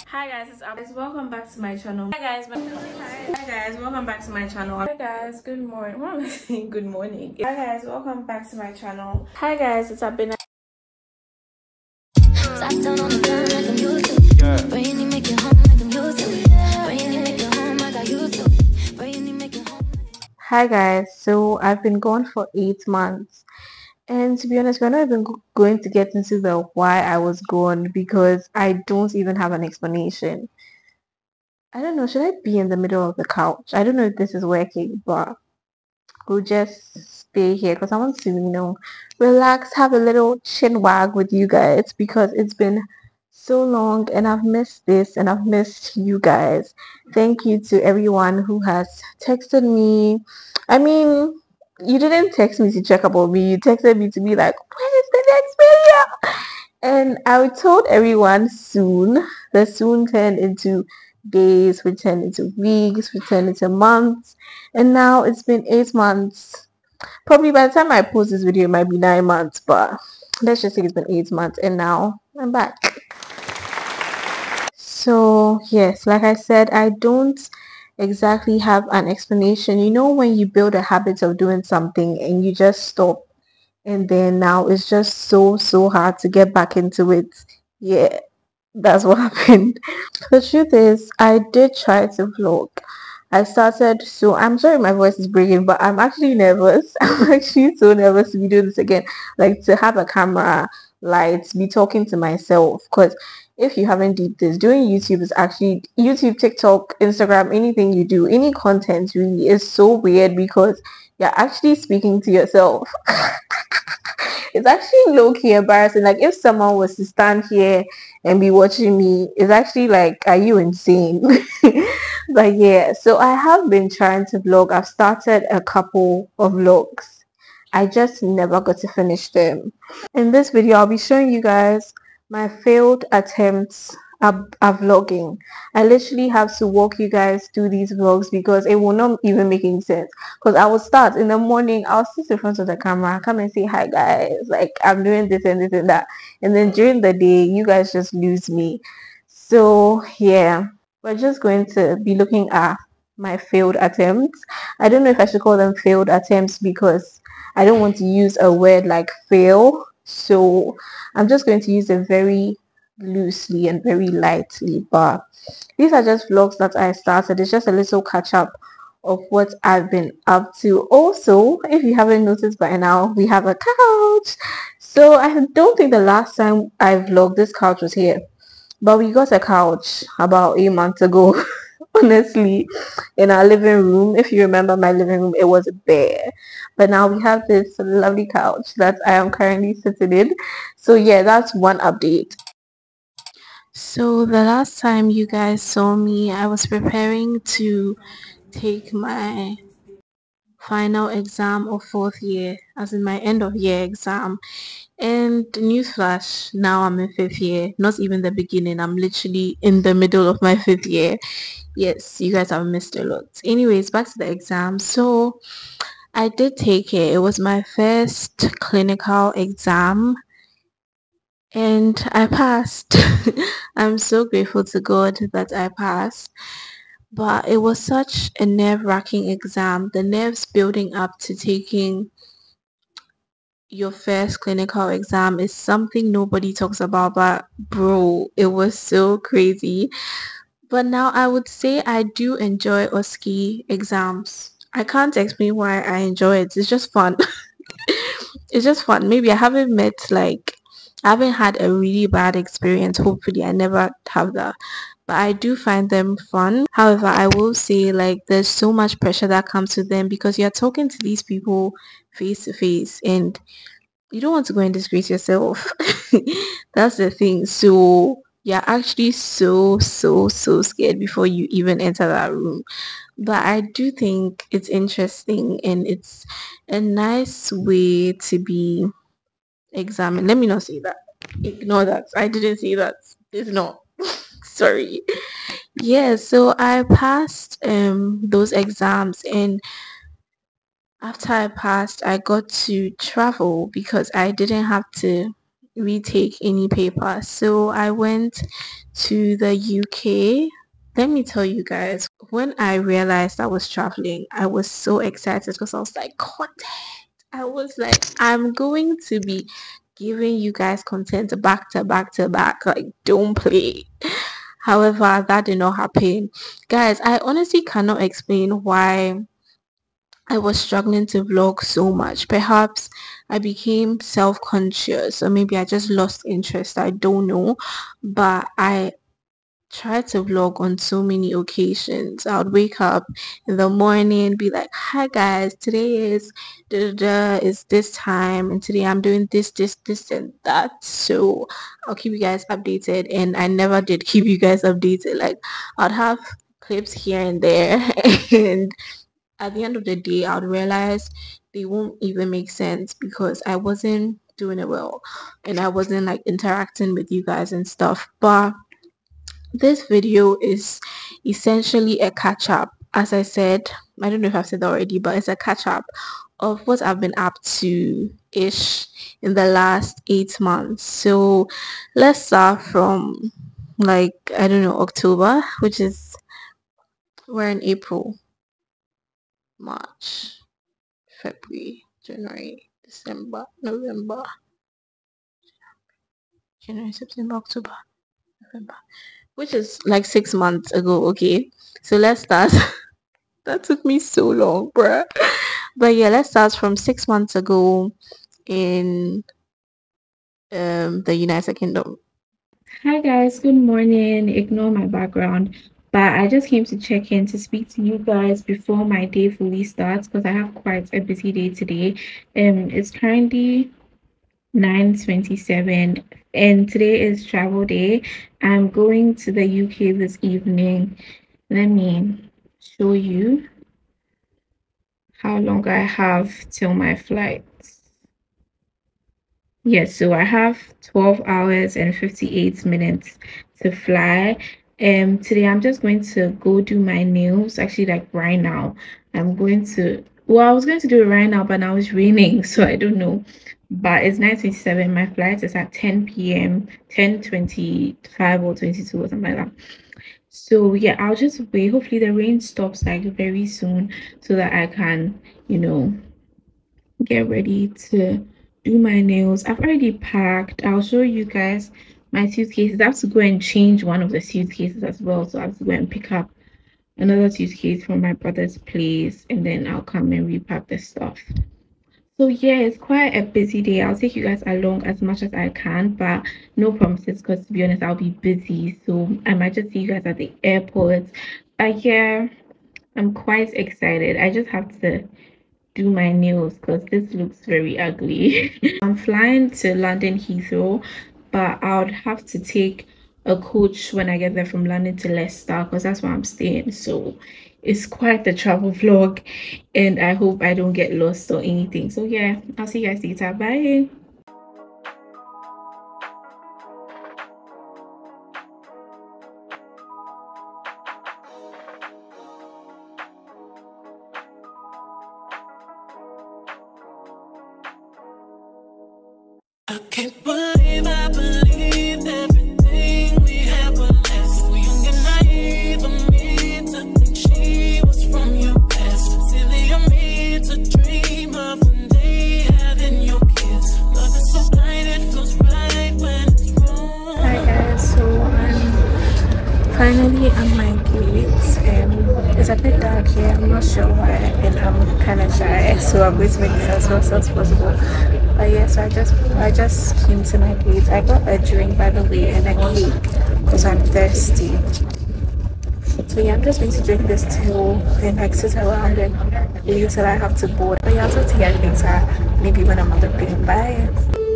Hi guys, it's Guys, welcome back to my channel. Hi guys, welcome back to my channel. Hi guys, good morning. What am I saying? Good morning. Hi guys, welcome back to my channel. Hi guys, it's Abina. Hi guys, so I've been gone for 8 months, and to be honest, we're not even going to get into the why I was gone because I don't even have an explanation. I don't know, should I be in the middle of the couch? I don't know if this is working, but we'll just stay here because I want to, relax, have a little chin wag with you guys because it's been so long and I've missed this and I've missed you guys. Thank you to everyone who has texted me. I mean, you didn't text me to check about me, you texted me to be like, when is the next video? And I told everyone soon. The soon turned into days, we turned into weeks, we turned into months, and now it's been 8 months. Probably by the time I post this video, it might be 9 months, but let's just say it's been 8 months, and now I'm back. So, yes, like I said, I don't exactly have an explanation. You know, when you build a habit of doing something and you just stop, and then now it's just so hard to get back into it. Yeah, that's what happened. The truth is, I did try to vlog. I started, so I'm sorry my voice is breaking, but I'm actually nervous. I'm actually so nervous to be doing this again. Like to have a camera, lights, be talking to myself. Because if you haven't did this, doing YouTube is actually YouTube, TikTok, Instagram, anything you do, any content really is so weird because you're actually speaking to yourself. It's actually low-key embarrassing. Like if someone was to stand here and be watching me, it's actually like, are you insane? But yeah, so I have been trying to vlog. I've started a couple of vlogs. I just never got to finish them. In this video, I'll be showing you guys my failed attempts at vlogging. I literally have to walk you guys through these vlogs because it will not even make any sense. Because I will start in the morning, I'll sit in front of the camera, come and say hi guys, like I'm doing this and this and that. And then during the day, you guys just lose me. So yeah, we're just going to be looking at my failed attempts. I don't know if I should call them failed attempts because I don't want to use a word like fail. So I'm just going to use it very loosely and very lightly. But these are just vlogs that I started. It's just a little catch up of what I've been up to. Also, if you haven't noticed by now, we have a couch. So I don't think the last time I vlogged this couch was here. But we got a couch about 8 months ago. Honestly, in our living room. If you remember my living room, it was bare. But now we have this lovely couch that I am currently sitting in. So yeah, that's one update. So the last time you guys saw me, I was preparing to take my final exam of fourth year, as in my end of year exam. And newsflash, now I'm in fifth year, not even the beginning. I'm literally in the middle of my fifth year. Yes, you guys have missed a lot. Anyways, back to the exam. So I did take it. It was my first clinical exam and I passed. I'm so grateful to God that I passed. But it was such a nerve-wracking exam. The nerves building up to taking your first clinical exam is something nobody talks about, but bro, it was so crazy. But now I would say I do enjoy OSCE exams. I can't explain why I enjoy it. It's just fun. It's just fun. Maybe I haven't had a really bad experience. Hopefully I never have that. But I do find them fun. However, I will say like there's so much pressure that comes with them because you're talking to these people face to face and you don't want to go and disgrace yourself. That's the thing. So you're actually so scared before you even enter that room. But I do think it's interesting and it's a nice way to be examined. Let me not say that. Ignore that. I didn't say that. It's not. Sorry. Yeah, so I passed those exams and after I passed I got to travel because I didn't have to retake any paper. So I went to the UK. Let me tell you guys, when I realized I was traveling, I was so excited because I was like, content. I was like, I'm going to be giving you guys content back to back to back. Like, don't play. However, that did not happen. Guys, I honestly cannot explain why I was struggling to vlog so much. Perhaps I became self-conscious, or maybe I just lost interest. I don't know. But I tried to vlog on so many occasions. I would wake up in the morning, be like, "Hi guys, today is is this time, and today I'm doing this, and that." So I'll keep you guys updated, and I never did keep you guys updated. Like I'd have clips here and there, and at the end of the day, I would realize they won't even make sense because I wasn't doing it well, and I wasn't like interacting with you guys and stuff. But this video is essentially a catch up. As I said, I don't know if I've said that already, but it's a catch up of what I've been up to ish in the last 8 months. So let's start from like, I don't know, October, which is, we're in April, March, February, January, December, November, January, September, October, November, which is like 6 months ago. Okay, so let's start. That took me so long, bruh. But yeah, let's start from 6 months ago in the United Kingdom. Hi guys, good morning. Ignore my background, but I just came to check in to speak to you guys before my day fully starts because I have quite a busy day today. It's currently 9:27 and today is travel day. I'm going to the UK this evening. Let me show you how long I have till my flight. Yes, so I have 12 hours and 58 minutes to fly. Today I'm just going to go do my nails. Actually, like right now, I'm going to, well, I was going to do it right now, but now it's raining, so I don't know. But it's 9:27. My flight is at 10 p.m., 10:25 or 22 or something like that. So yeah, I'll just wait. Hopefully the rain stops like very soon so that I can, get ready to do my nails. I've already packed. I'll show you guys my suitcases. I have to go and change one of the suitcases as well. So I have to go and pick up another suitcase from my brother's place and then I'll come and repack the stuff. So yeah, it's quite a busy day. I'll take you guys along as much as I can, but no promises because to be honest, I'll be busy. So I might just see you guys at the airport. But yeah, I'm quite excited. I just have to do my nails because this looks very ugly. I'm flying to London Heathrow, but I would have to take a coach when I get there from London to Leicester because that's where I'm staying. So it's quite the travel vlog and I hope I don't get lost or anything. So yeah, I'll see you guys later. Bye. I can't believe I believed everything we had was less. So young and naive of me to think she was from your past. Silly of me to dream of one day having your kids. Love is so blind, it feels right when it's wrong. Hi guys, so I'm finally at my gate. It's a bit dark here, I'm not sure why, and I'm kind of shy, so I'm going to make this as fast as possible. But yeah, so I just came to my gate. I got a drink, by the way, and a cake because I'm thirsty. So yeah, I'm just going to drink this till and like sit around and wait till I have to board. But yeah, I'll talk to you guys later, maybe when I'm on the plane. Bye.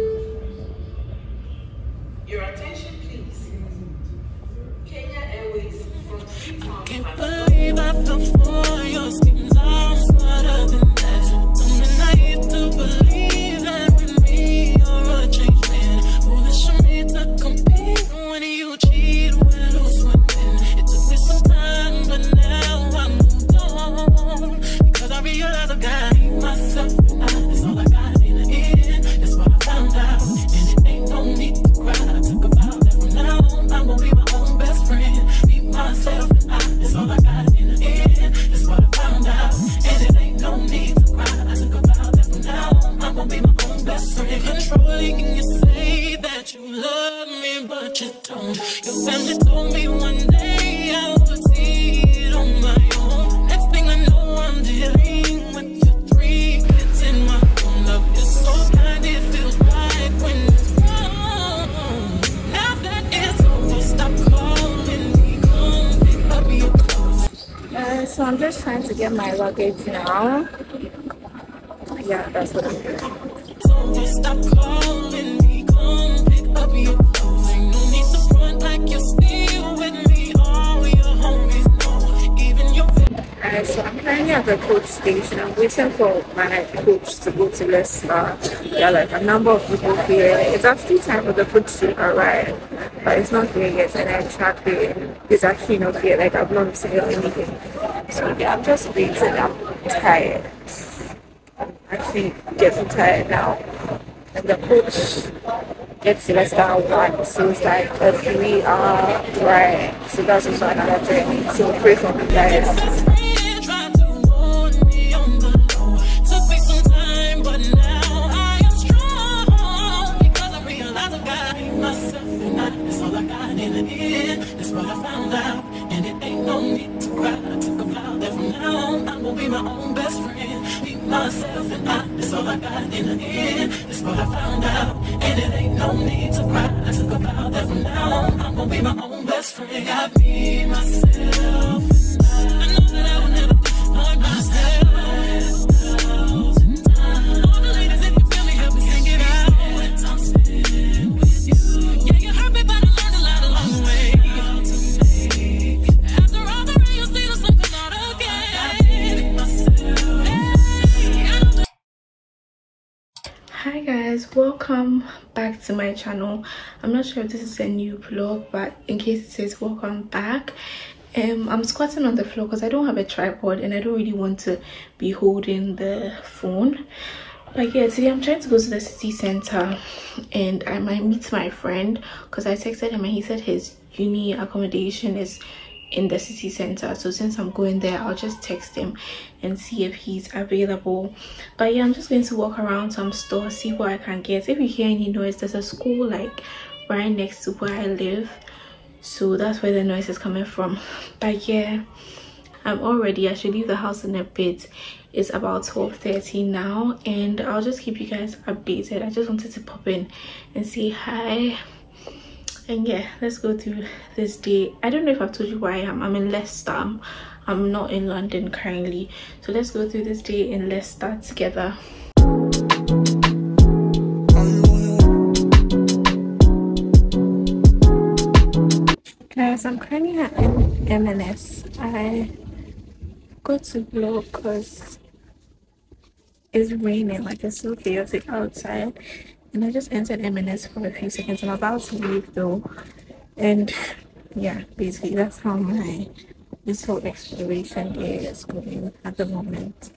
Your attention, please. Kenya Airways from Freetown. Can't believe I fell for your schemes. I'm smarter than that. I'm naive to believe that with me you're a changed man. Foolish of me to compete when you cheat, when lose, when win. It took me some time, but now I'm moved on because I realize I got myself and I. That's all I got in the end. That's what I found. shown. Your family told me one day I would see it on my own. Next thing I know, I'm dealing with your 3 kids in my own. Love is so kind, it feels right when it's wrong. Now that it's over, stop calling me, come pick up your clothes. So I'm just trying to get my luggage now. Yeah, that's what I'm doing. So stop calling me, come pick up your clothes. Ain't no need to front like you're still with me. All your homies know, even your Alright, so I'm currently at the coach station. I'm waiting for my coach to go to Leicester. There are like a number of people here. It's actually time for the coach to arrive, but it's not here yet. And I tracked it, and it's actually not here. Like I've not seen anything. So yeah, I'm just waiting. I'm tired. I'm actually getting tired now. And the coach gets to Leicester at 1, so it's like a 3-hour ride. So that's also another journey. So pray for me, guys. best friend tried to warn me on the low. Took me some time, but now I am strong. Because I realized I got myself and that's all I got in the end. That's what I found out. And it ain't no need to cry. I took a vow that from now on I'm gonna be my own best friend. Be myself and that's all I got in the end. That's what I found out. And it ain't no need to cry. I took a vow that from now on I'm gonna be my own best friend. Got me, myself, and I know that I will never find myself. All the ladies, if you feel me, help me sing it out. I'm sitting with you. Yeah, you hurt me, but I learned a lot along the way. After all the rain, you see the sun come out again. Hi guys, welcome back to my channel. I'm not sure if this is a new vlog, but in case it says welcome back, I'm squatting on the floor because I don't have a tripod and I don't really want to be holding the phone. But yeah, today I'm trying to go to the city center and I might meet my friend because I texted him and he said his uni accommodation is in the city center. So since I'm going there, I'll just text him and see if he's available. But yeah, I'm just going to walk around some stores, see what I can get. If you hear any noise, there's a school like right next to where I live, so that's where the noise is coming from. But yeah, I'm all ready. I should leave the house in a bit. It's about 12:30 now and I'll just keep you guys updated. I just wanted to pop in and say hi. And yeah, let's go through this day. I don't know if I've told you where I am. I'm in Leicester. I'm not in London currently. So let's go through this day in Leicester together. Guys, I'm currently at M&S. I got to vlog because it's raining. Like it's so chaotic outside. And I just entered M&S for a few seconds. I'm about to leave though. And yeah, basically that's how my this whole exploration day is going at the moment.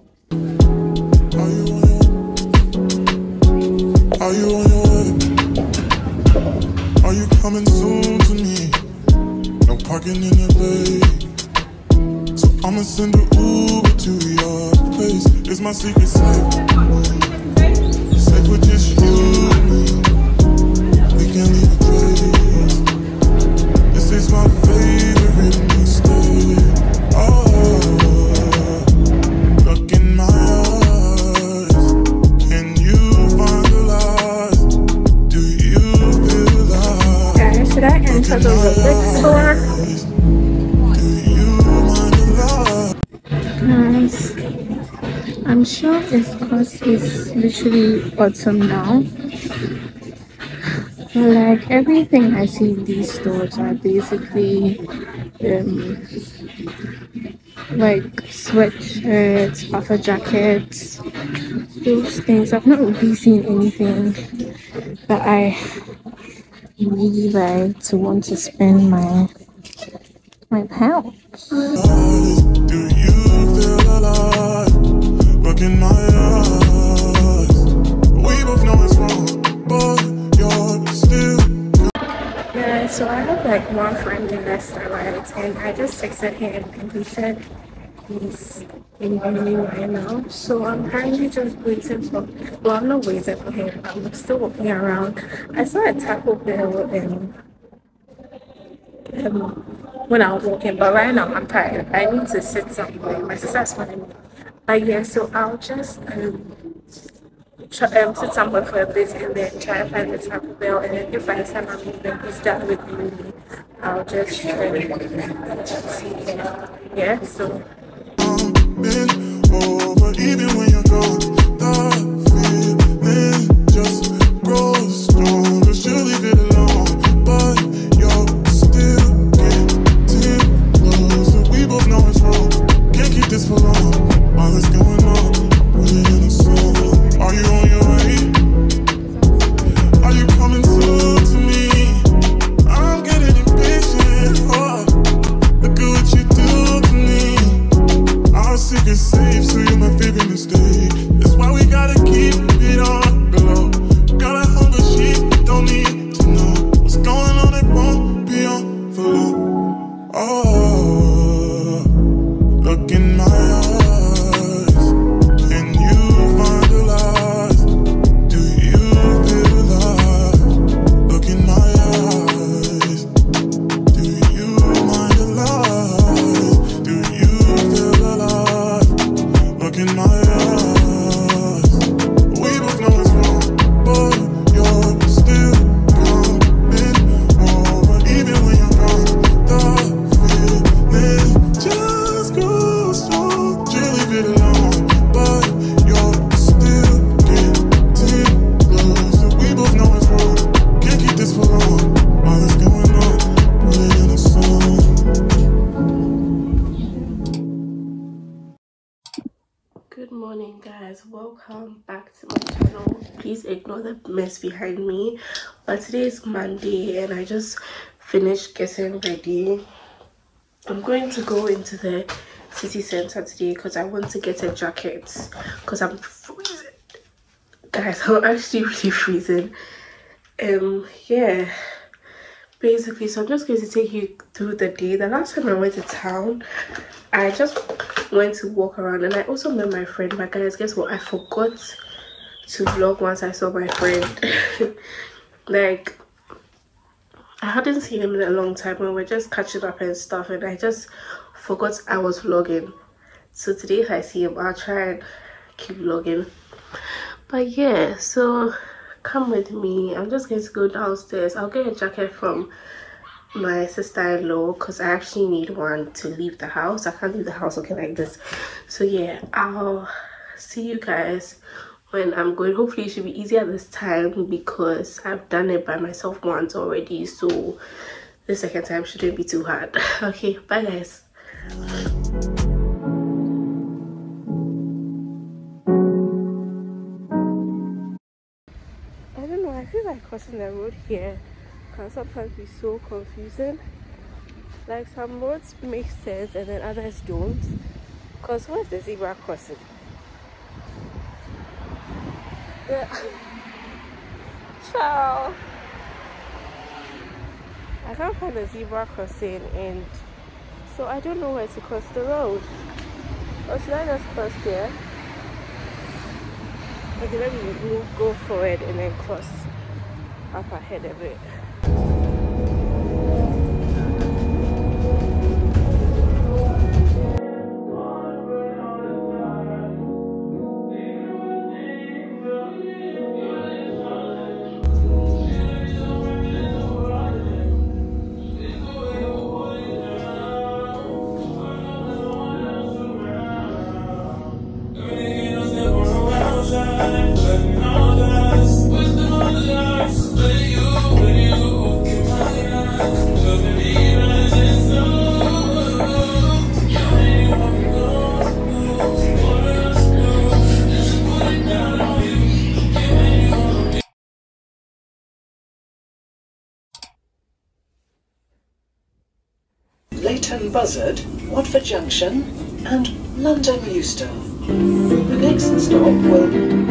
Are you on your way? Are you coming soon to me? No parking in the bay, so I'ma send an Uber to your place. It's my secret safe. Safe with just you and me. We can leave a trace. This is my favorite mistake. Oh, look in my eyes. Can you find the lies? Do you feel alive? Guys, should I enter the Rolex store? Do you mind the lie? Guys, I'm sure it's because it's literally autumn now. But like everything I see in these stores are basically like sweatshirts, puffer jackets, those things. I've not really seen anything that I really like to want to spend my pounds. Do you feel alive? Look in my eyes. We both know it's wrong, but you're still. Yeah, so I have like one friend in Leicester, right? And I just texted him and he said he's in uni right now. So I'm currently just waiting for, well, I'm not waiting for him. I'm still walking around. I saw a Taco Bell when I was walking, but right now I'm tired. I need to sit somewhere. My sister's calling me. But yeah, so I'll just sit somewhere for a bit and then try to find the Taco Bell. And then if by the time I'm leaving, he's done with me, I'll just try to see him. Yeah, so. Been over even when you're gone. The feeling just grows stronger. She'll leave it alone, but you're still getting closer. We both know it's wrong. Can't keep this for long. All that's going on, put it in a song. Are you on your way? Are you coming soon to me? I'm getting impatient. Oh, look at what you do to me. Our secret's safe, so you're my favorite mistake. That's why we gotta keep it on the low. Got a hunger sheep, don't need to know what's going on. It won't be on for long. Oh, look in my eyes. Can you find the lies? Do you feel alive? Look in my eyes. Do you mind the lies? Do you feel alive? Look in my eyes. We both know it's wrong, but you're still coming over even when you're gone. The feeling just grows strong. You leave it alone, but you're still getting closer. We both know it's wrong. Can't keep this for long. All that's going on, put it in a song. Good morning, guys. Welcome back to my channel. Please ignore the mess behind me, but today is Monday and I just finished getting ready. I'm going to go into the city center today because I want to get a jacket because I'm freezing, guys. I'm actually really freezing. Yeah, basically, so I'm just going to take you through the day. The last time I went to town, I just went to walk around and I also met my friend. But guys, guess what? I forgot to vlog once I saw my friend. Like, I hadn't seen him in a long time and we're just catching up and stuff, and I just forgot I was vlogging. So today if I see him, I'll try and keep vlogging. But yeah, so come with me. I'm just going to go downstairs. I'll get a jacket from my sister-in-law because I actually need one to leave the house. I can't leave the house looking like this. So yeah, I'll see you guys when I'm going. Hopefully it should be easier this time because I've done it by myself once already, so the second time shouldn't be too hard. Okay, bye guys. I don't know, I feel like crossing the road here can sometimes be so confusing. Like, some roads make sense and then others don't. Because where's the zebra crossing? Yeah. Ciao. I can't find the zebra crossing and so I don't know where to cross the road. Or should I just cross here? Okay, let me go forward and then cross up ahead a bit. Leighton Buzzard, Watford Junction, and London Euston. The next stop will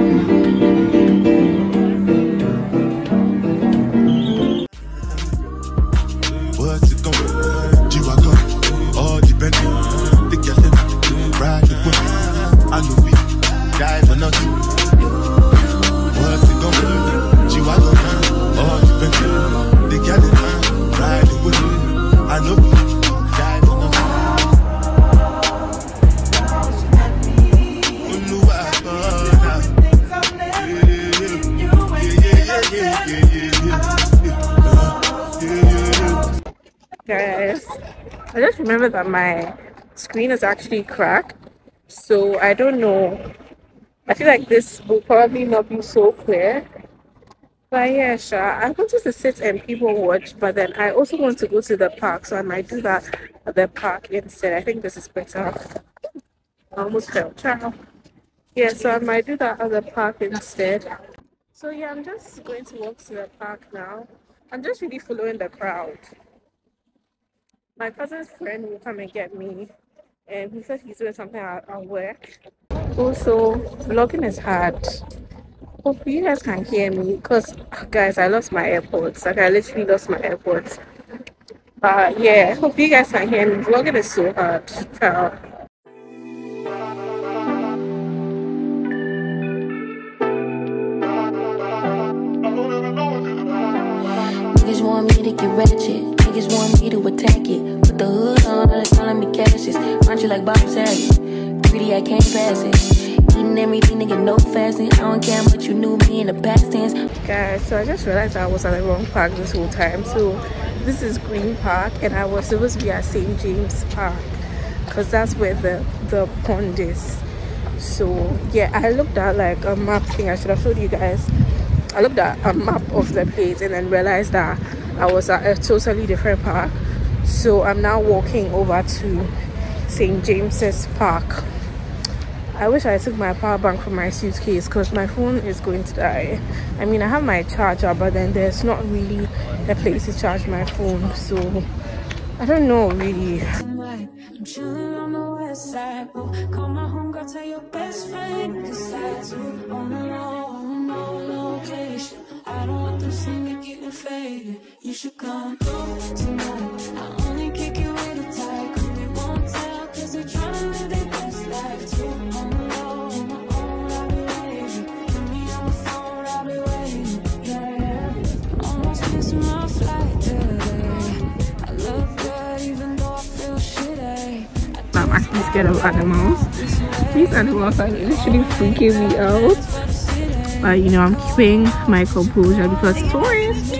What's it gonna be? G-Wagon, all depending. The girl ride the whip. I know we die for nothing. What's it gonna be? G-Wagon, all depending. The girl ride the whip. Guys, I just remember that my screen is actually cracked, so I don't know. I feel like this will probably not be so clear. But yeah, sure. I wanted to sit and people watch, but then I also want to go to the park, so I might do that at the park instead. I think this is better. I almost fell. Ciao. Yeah, so I might do that at the park instead. So yeah, I'm just going to walk to the park now. I'm just really following the crowd. My cousin's friend will come and get me, and he said he's doing something at work. Also, vlogging is hard. Hope you guys can hear me, because guys, I lost my AirPods. Like I literally lost my AirPods. But yeah, hope you guys can hear me. Vlogging is so hard. Ciao. Niggas want me to get ratchet. Niggas want me to attack it. Put the hood on, all the time me cashes. Aren't you like Bob Saget? Greedy, I can't pass it. Eating everything, nigga, no fasting. I don't care much you knew me in the past tense. Guys, so I just realized I was at the wrong park this whole time. So this is Green Park, and I was supposed to be at St. James Park, because that's where the pond is. So yeah, I looked at like a map thing. I should have showed you guys. I looked at a map of the place and then realized that I was at a totally different park. So I'm now walking over to St. James's Park. I wish I took my power bank from my suitcase, because my phone is going to die. I mean, I have my charger, but then there's not really a place to charge my phone, so I don't know really. I'm chilling on the west side. Call my homegirl, tell your best friend. Besides, on the low, no location. I don't want them seeing me getting faded. You should come through tonight. I only kick it with a tie. Cause they won't tell, cause they're trying to live their best life too. On the low, on my own, I'll be waiting. Put me on the phone, I'll be waiting. Yeah. Almost missing my flight today. I look good even though I feel shitty. I'm actually scared of animals. These animals are literally freaking me out. But you know, I'm keeping my composure because tourists.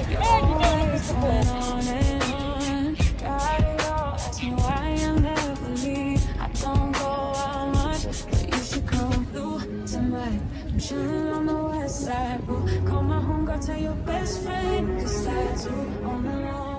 I'm chilling on the west side. Call my homegirl, tell your best friend. Cause that's on the low.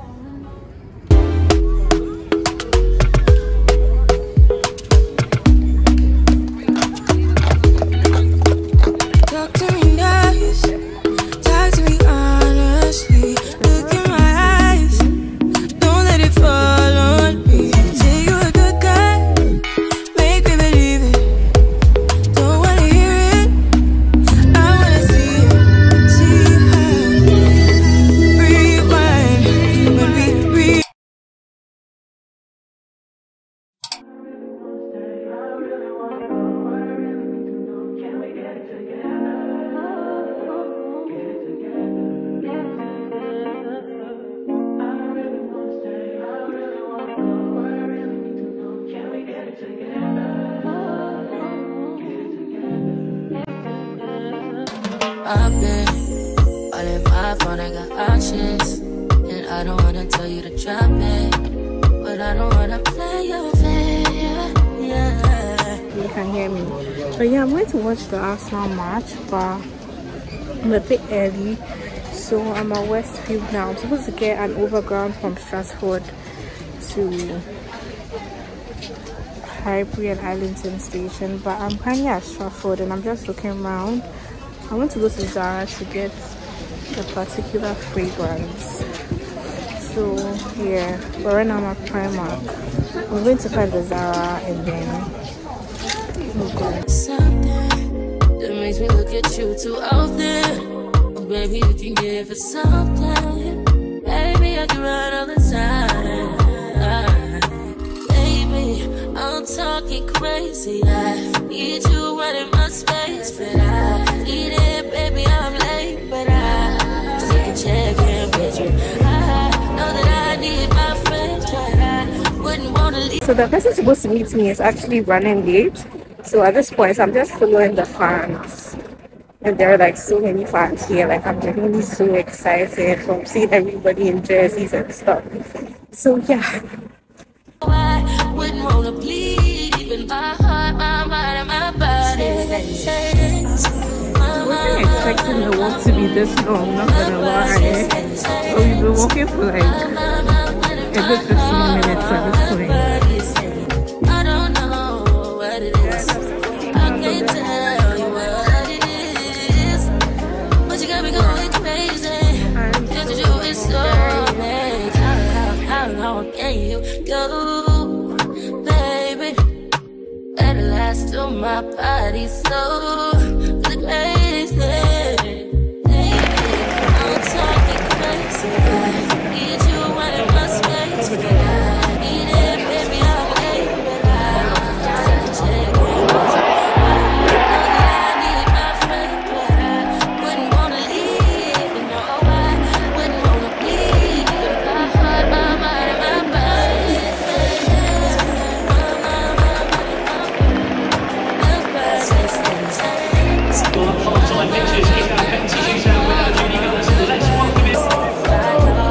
Talk to me nice, talk to me honestly. Look in my eyes, don't let it fall on me. Say you a good guy, make me believe it. Don't wanna hear it, I wanna see it. See how rewind when we rewind. I've been all in my phone, I got options. And I don't wanna tell you to drop it, but I don't wanna play your fair. Yeah. You can hear me. But yeah, I'm going to watch the Arsenal match, but I'm a bit early. So I'm at Westfield now. I'm supposed to get an overground from Stratford to Highbury and Islington station, but I'm currently at Stratford and I'm just looking around. I want to go to Zara to get a particular fragrance. So yeah, but right now I'm at Primark. I'm going to find the Zara and then we'll go. Something that makes me look at you too often. Oh, baby, you can give it something. Baby, I can run all the time. Baby, I'm talking crazy. I need you running my space, but I need it, baby. I'm late, but I still can check in with you. I know that I need my friends, but I wouldn't want to leave. So the person supposed to meet me is actually running late. So at this point, I'm just following the fans. And there are like so many fans here. Like I'm genuinely so excited from seeing everybody in jerseys and stuff. So yeah. I wouldn't wanna bleed, even my heart, my mind, and my body. I wasn't expecting the walk to be this long, not gonna lie. But we've been walking for like a good 15 minutes at this point. I don't know what it is. I can't tell you what it is. But you got me going crazy. Just you is so amazing. How long can you go, baby? At last, till my body so crazy. I'm talking crazy. Need you right in my space, but I need it, baby. I'm late, but I just check it. I know that I need my friend, but I wouldn't wanna leave. You know I wouldn't wanna bleed. My heart, my mind, and my body. Full-time pictures in that empty shootout winner, Julie Gillison. Let's welcome in.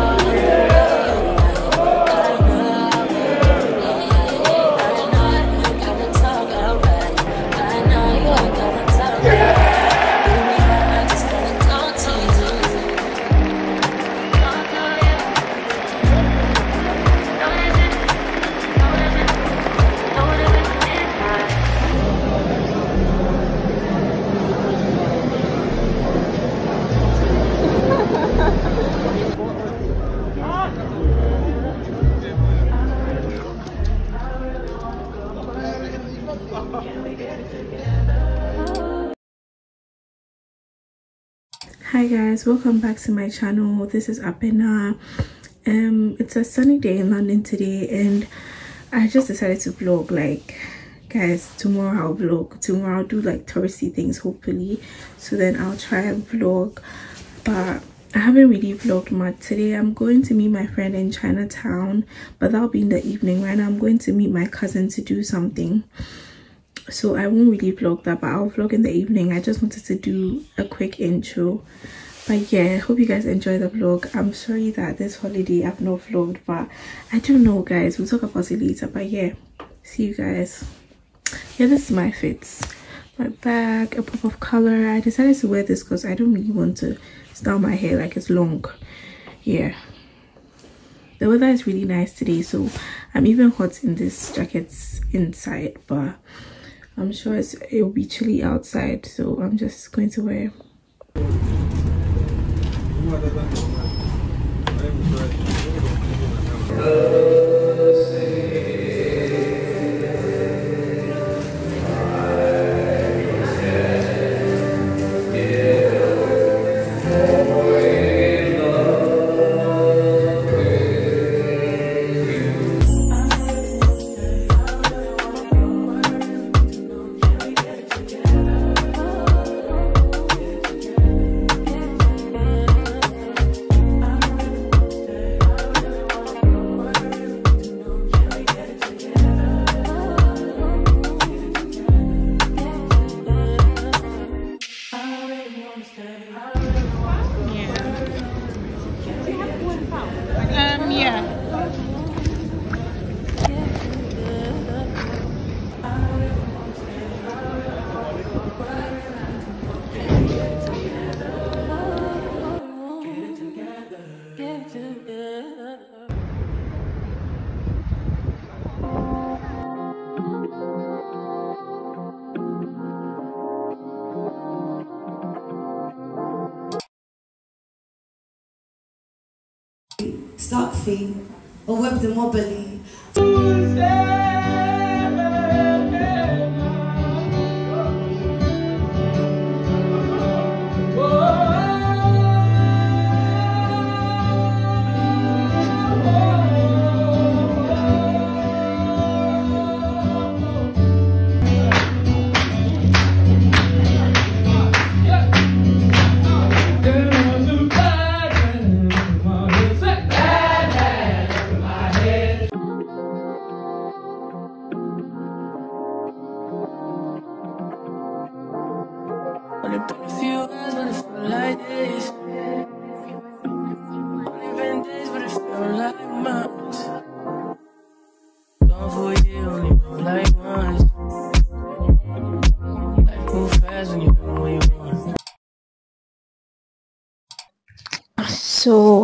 Hi guys, welcome back to my channel. This is Apena. It's a sunny day in London today and I just decided to vlog. Like guys, tomorrow I'll vlog. Tomorrow I'll do like touristy things hopefully, so then I'll try and vlog, but I haven't really vlogged much today. I'm going to meet my friend in Chinatown, but that'll be in the evening. Right now I'm going to meet my cousin to do something, so I won't really vlog that, but I'll vlog in the evening. I just wanted to do a quick intro. But yeah, hope you guys enjoy the vlog. I'm sorry that this holiday I've not vlogged, but I don't know guys, we'll talk about it later. But yeah, see you guys. Yeah, this is my fits. My bag, a pop of color. I decided to wear this because I don't really want to style my hair like it's long. Yeah, the weather is really nice today, so I'm even hot in this jacket inside, but I'm sure it will be chilly outside, so I'm just going to wear. Stock fee or web the mobile.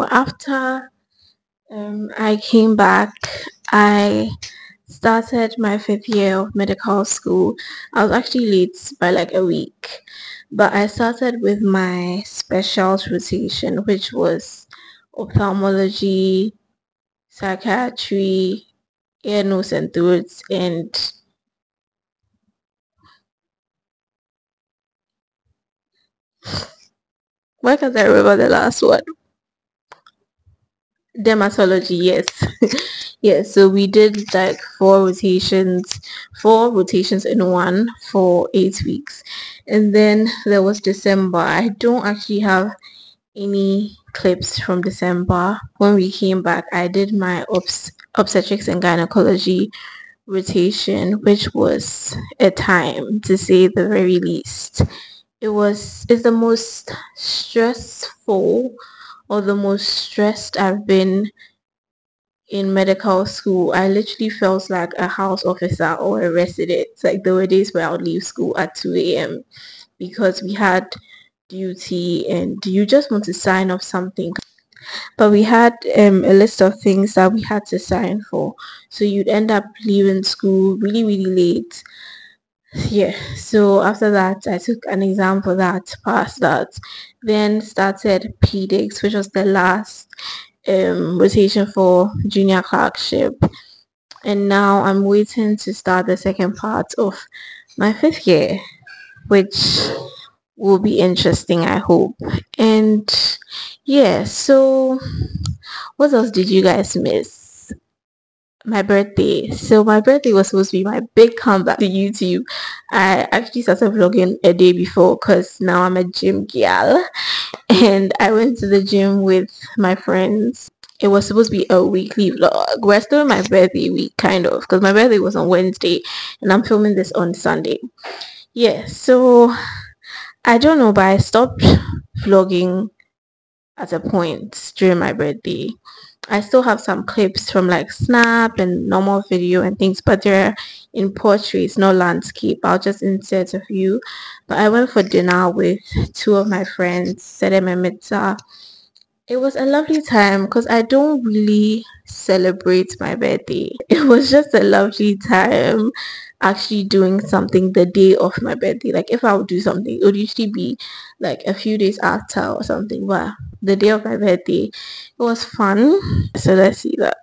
So after I came back, I started my 5th year of medical school. I was actually late by like a week, but I started with my specials rotation, which was ophthalmology, psychiatry, ear, nose, and throats, and why can't I remember the last one? Dermatology, yes. Yes, so we did like 4 rotations in one for 8 weeks. And then there was December. I don't actually have any clips from December. When we came back, I did my obstetrics and gynecology rotation, which was a time, to say the very least. It's the most stressful, or the most stressed I've been in medical school. I literally felt like a house officer or a resident. Like there were days where I would leave school at 2 a.m. because we had duty and you just want to sign off something. But we had a list of things that we had to sign for. So you'd end up leaving school really, really late. Yeah, so after that, I took an exam for that, passed that, then started PDICS, which was the last rotation for junior clerkship, and now I'm waiting to start the second part of my 5th year, which will be interesting, I hope. And yeah, so what else did you guys miss? My birthday. So my birthday was supposed to be my big comeback to YouTube. I actually started vlogging a day before because now I'm a gym gal, and I went to the gym with my friends. It was supposed to be a weekly vlog. We're still in my birthday week, kind of, because my birthday was on Wednesday and I'm filming this on Sunday. Yeah, so I don't know, but I stopped vlogging at a point during my birthday. I still have some clips from like Snap and normal video and things, but they're in portraits, no landscape. I'll just insert a few. But I went for dinner with 2 of my friends, Sedem and Mitza. It was a lovely time because I don't really celebrate my birthday. It was just a lovely time actually doing something the day of my birthday. Like if I would do something, it would usually be like a few days after or something. But the day of my birthday, it was fun. So let's see that.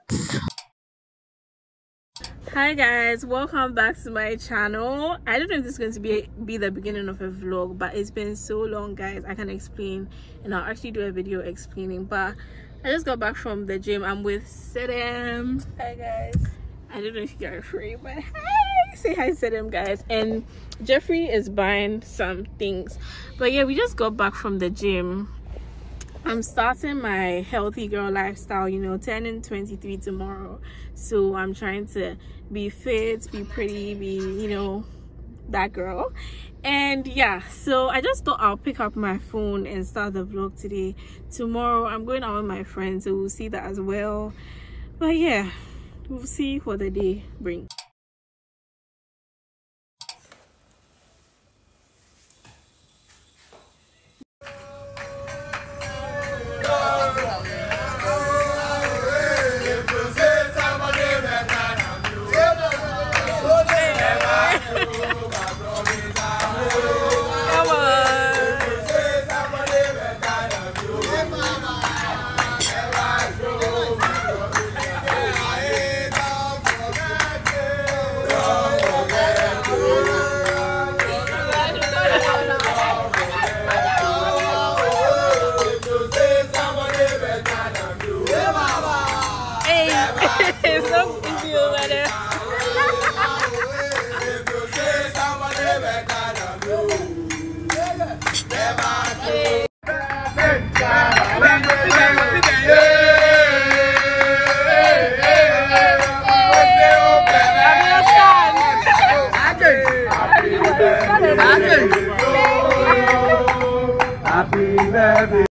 Hi guys, welcome back to my channel. I don't know if this is going to be the beginning of a vlog, but it's been so long, guys. I can explain, and I'll actually do a video explaining. But I just got back from the gym. I'm with Sedem. Hi guys. I don't know if you guys are free, but hi, say hi Sedem, guys. And Jeffrey is buying some things. But yeah, we just got back from the gym. I'm starting my healthy girl lifestyle, you know, turning 23 tomorrow. So I'm trying to be fit, be pretty, be, you know, that girl. And yeah, so I just thought I'll pick up my phone and start the vlog today. Tomorrow I'm going out with my friends, so we'll see that as well. But yeah, we'll see what the day brings. It's so easy over there. Happy birthday.